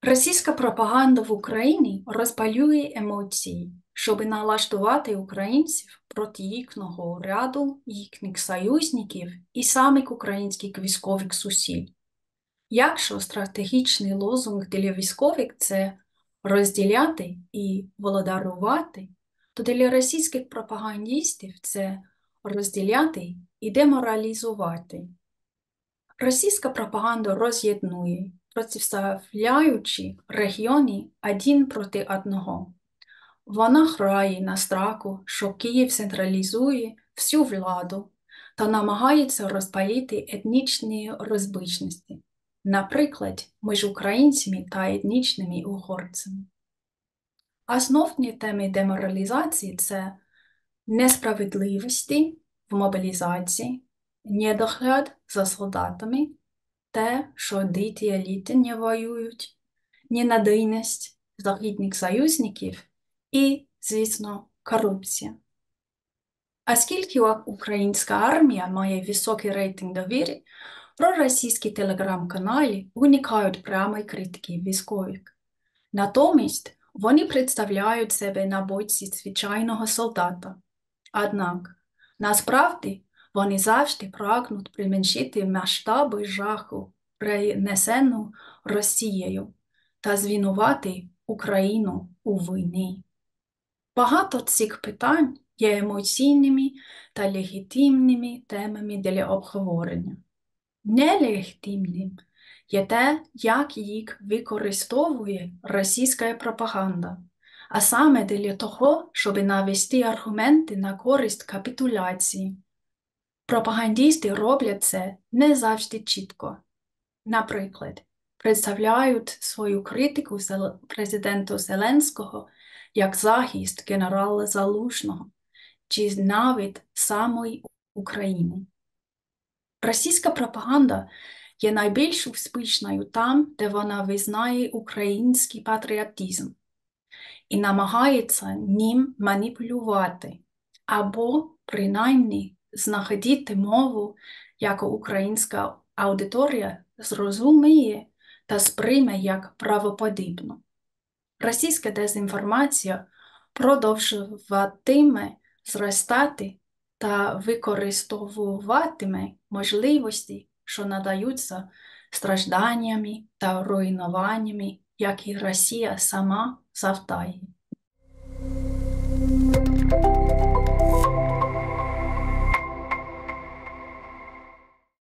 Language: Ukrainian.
Російська пропаганда в Україні розпалює емоції, щоб налаштувати українців проти їхнього уряду, їхніх союзників і самих українських військових зусиль. Якщо стратегічний лозунг для військових – це розділяти і володарувати, то для російських пропагандистів це розділяти і деморалізувати. Російська пропаганда роз'єднує, протиставляючи регіони один проти одного. Вона грає на страху, що Київ централізує всю владу та намагається розпалити етнічні розбіжності, наприклад, між українцями та етнічними угорцями. Основні теми деморалізації – це несправедливості в мобілізації, недогляд за солдатами, те, що діти і еліти не воюють, ненадійність західних союзників і, звісно, корупція. Оскільки українська армія має високий рейтинг довіри, проросійські телеграм-канали уникають прямої критики військових. Натомість вони представляють себе на боці звичайного солдата. Однак, насправді, вони завжди прагнуть применшити масштаби жаху, принесену Росією, та звинувати Україну у війні. Багато цих питань є емоційними та легітимними темами для обговорення. Нелегітимним є те, як їх використовує російська пропаганда, а саме для того, щоб навести аргументи на користь капітуляції. Пропагандисти роблять це не завжди чітко. Наприклад, представляють свою критику президенту Зеленського як захист генерала Залужного чи навіть самої України. Російська пропаганда є найбільш успішною там, де вона визнає український патріотизм і намагається ним маніпулювати або, принаймні, знаходити мову, яку українська аудиторія зрозуміє та сприйме як правоподібну. Російська дезінформація продовжуватиме зростати та використовуватиме можливості, що надаються стражданнями та руйнуваннями, які Росія сама завдає.